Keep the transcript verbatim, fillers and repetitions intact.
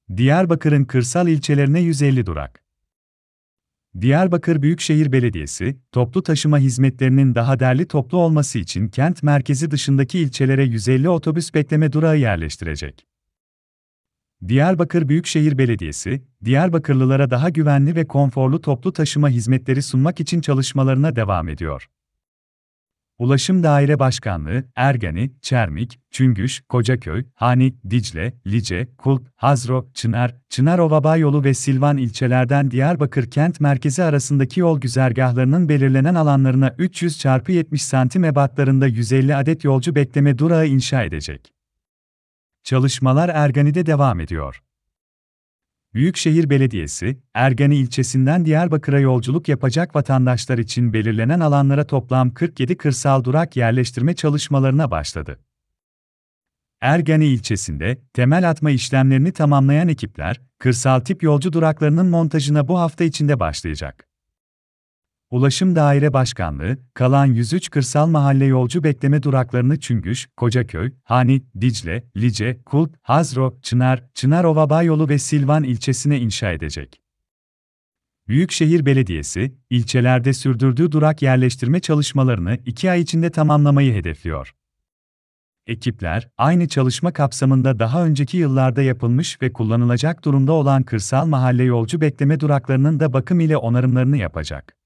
Diyarbakır'ın kırsal ilçelerine yüz elli durak. Diyarbakır Büyükşehir Belediyesi, toplu taşıma hizmetlerinin daha derli toplu olması için kent merkezi dışındaki ilçelere yüz elli otobüs bekleme durağı yerleştirecek. Diyarbakır Büyükşehir Belediyesi, Diyarbakırlılara daha güvenli ve konforlu toplu taşıma hizmetleri sunmak için çalışmalarına devam ediyor. Ulaşım Daire Başkanlığı, Ergani, Çermik, Çüngüş, Kocaköy, Hani, Dicle, Lice, Kulp, Hazro, Çınar, Çınarova Yolu ve Silvan ilçelerden Diyarbakır kent merkezi arasındaki yol güzergahlarının belirlenen alanlarına üç yüz çarpı yetmiş santim ebatlarında yüz elli adet yolcu bekleme durağı inşa edecek. Çalışmalar Ergani'de devam ediyor. Büyükşehir Belediyesi, Ergani ilçesinden Diyarbakır'a yolculuk yapacak vatandaşlar için belirlenen alanlara toplam kırk yedi kırsal durak yerleştirme çalışmalarına başladı. Ergani ilçesinde, temel atma işlemlerini tamamlayan ekipler, kırsal tip yolcu duraklarının montajına bu hafta içinde başlayacak. Ulaşım Daire Başkanlığı, kalan yüz üç kırsal mahalle yolcu bekleme duraklarını Çüngüş, Kocaköy, Hani, Dicle, Lice, Kulp, Hazro, Çınar, Çınarova Yolu ve Silvan ilçesine inşa edecek. Büyükşehir Belediyesi, ilçelerde sürdürdüğü durak yerleştirme çalışmalarını iki ay içinde tamamlamayı hedefliyor. Ekipler, aynı çalışma kapsamında daha önceki yıllarda yapılmış ve kullanılacak durumda olan kırsal mahalle yolcu bekleme duraklarının da bakım ile onarımlarını yapacak.